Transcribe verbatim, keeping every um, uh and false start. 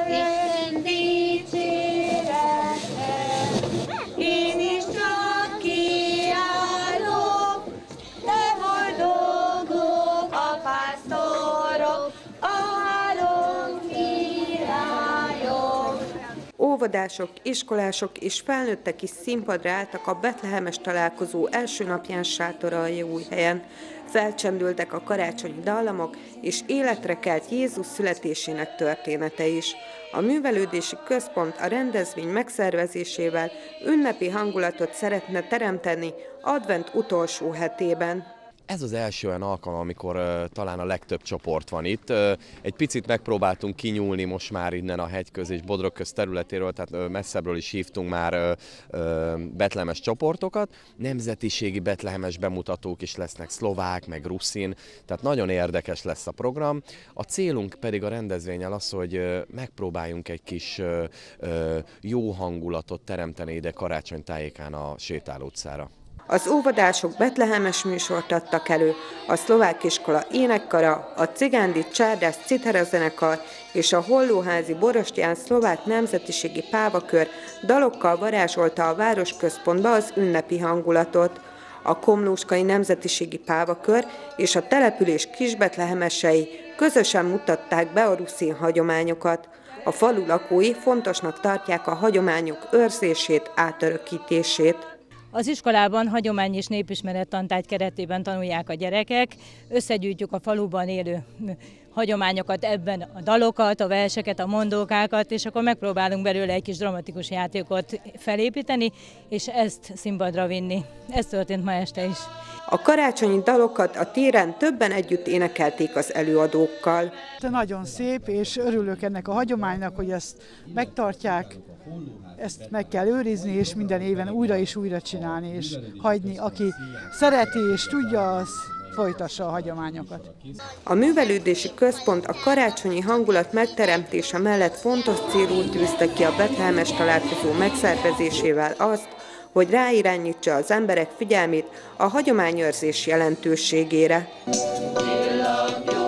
Isten dicséretet. Én is csak kiállok, de boldogok a pásztorok, a halom királyok. Óvodások, iskolások és felnőttek is színpadra álltak a betlehemes találkozó első napján Sátoraljaújhelyen. Felcsendültek a karácsonyi dallamok, és életre kelt Jézus születésének története is. A művelődési központ a rendezvény megszervezésével ünnepi hangulatot szeretne teremteni advent utolsó hetében. Ez az első olyan alkalom, amikor uh, talán a legtöbb csoport van itt. Uh, egy picit megpróbáltunk kinyúlni most már innen a hegyköz és Bodrogköz területéről, tehát uh, messzebbről is hívtunk már uh, uh, betlehemes csoportokat. Nemzetiségi betlehemes bemutatók is lesznek, szlovák, meg ruszin, tehát nagyon érdekes lesz a program. A célunk pedig a rendezvényel az, hogy uh, megpróbáljunk egy kis uh, uh, jó hangulatot teremteni ide karácsony tájékán a Sétáló utcára. Az óvodások betlehemes műsort adtak elő, a szlovák iskola énekkara, a Cigándi Csárdás Citerazenekar és a Hollóházi Borostyán szlovák nemzetiségi pávakör dalokkal varázsolta a városközpontba az ünnepi hangulatot. A komlóskai nemzetiségi pávakör és a település kisbetlehemesei közösen mutatták be a ruszin hagyományokat. A falu lakói fontosnak tartják a hagyományok őrzését, átörökítését. Az iskolában hagyomány- és népismeret tantárgy keretében tanulják a gyerekek, összegyűjtjük a faluban élő hagyományokat, ebben a dalokat, a verseket, a mondókákat, és akkor megpróbálunk belőle egy kis dramatikus játékot felépíteni, és ezt színpadra vinni. Ez történt ma este is. A karácsonyi dalokat a téren többen együtt énekelték az előadókkal. Nagyon szép, és örülök ennek a hagyománynak, hogy ezt megtartják, ezt meg kell őrizni, és minden éven újra és újra csinálni, és hagyni, aki szereti és tudja, az folytassa a hagyományokat. A művelődési központ a karácsonyi hangulat megteremtése mellett fontos célul tűzte ki a betlehemes találkozó megszervezésével azt, hogy ráirányítsa az emberek figyelmét a hagyományőrzés jelentőségére.